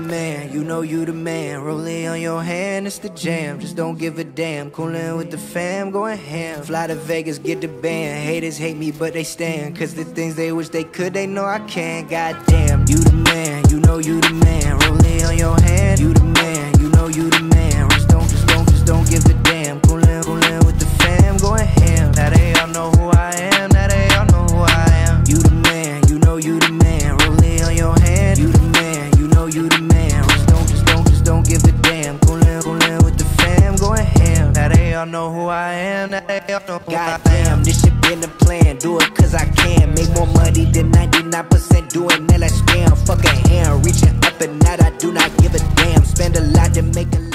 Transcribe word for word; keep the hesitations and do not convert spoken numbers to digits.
man, you know you the man. Rolling on your hand, it's the jam. Just don't give a damn. Coolin' with the fam, going ham. Fly to Vegas, get the band. Haters hate me, but they stand. Cause the things they wish they could, they know I can't. Goddamn, you the man, you know you the man. Rolling on your hand, you the man, you know you the man. Just don't, just don't, just don't give a damn. Coolin', coolin' with the fam, going ham. Now they all know who I am, now they all know who I am. You the man, you know you the man. Rolling on your hand, you the man, you know you the man. Just don't, just don't, just don't give a damn. Coolin', coolin' with the fam, going ham. Now they all know who I am, now they all know who Goddamn, I am. This shit been a plan, do it cause I can. Make more money than ninety-nine percent doing that like spam. Fuck a hand, reaching up and out, I do not give a damn. Spend a lot to make a